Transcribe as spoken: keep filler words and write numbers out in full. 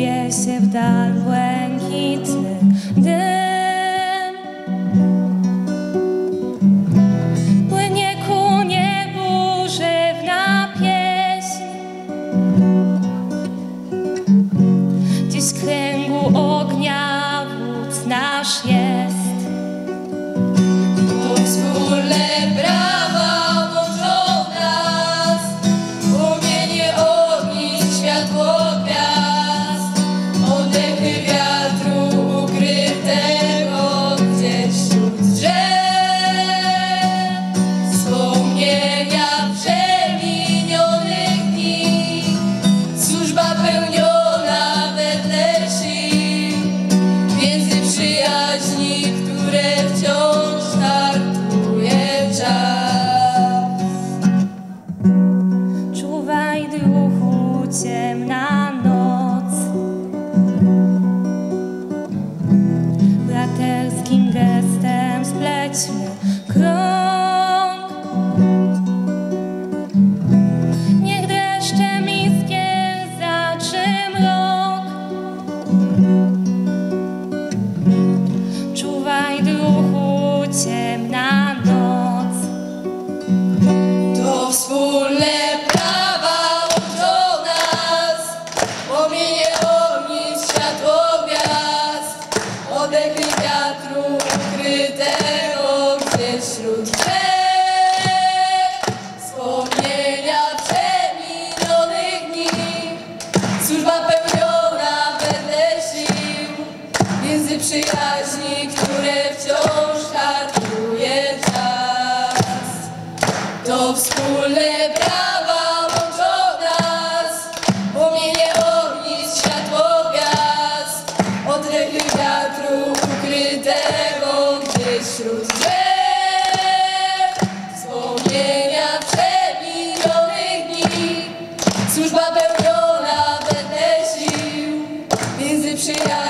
Wsłuchuje się w dal błękitny dym. Płynie ku niebu żywna pieśń. Dziś w kręgu ognia wódz nasz jest. To wspólne brawa łączą nas, płomienie ognisk, światło gwiazd, oddechy wiatru ukrytego gdzieś wśród drzew, wspomnienia przeminionych dni, służba pełniona wedle sił, między przyjaźni, które wciąż hartuje czas. Czuwaj, duchu, ciemna noc. Braterskim gestem splećmy krąg. Niech dreszczem iskier zaczy mrok. Czuwaj, duchu, ciemna noc. To wspólne prawa łączą nas, płomienie ognisk, światło gwiazd, oddechy wiatru ukrytego gdzieś wśród drzew, wspomnienia przeminionych dni, służba pełniona wedle sił, między przyjaźni, które wciąż hartuje czas. To wspólne prawa łączą nas, płomienie ognisk, światło gwiazd, oddechy wiatru ukrytego gdzieś wśród drzew, wspomnienia przeminionych dni, służba pełniona wedle sił, między przyjaźni.